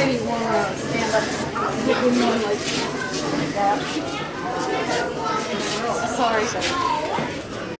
maybe you want to stand up. Maybe more like that. Sorry.